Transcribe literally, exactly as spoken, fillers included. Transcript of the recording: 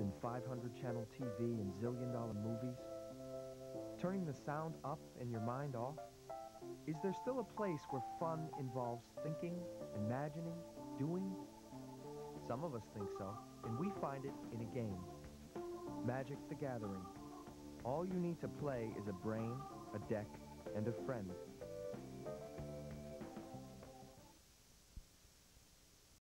than five hundred channel T V and zillion dollar movies? Turning the sound up and your mind off? Is there still a place where fun involves thinking, imagining, doing? Some of us think so, and we find it in a game. Magic the Gathering. All you need to play is a brain, a deck, and a friend.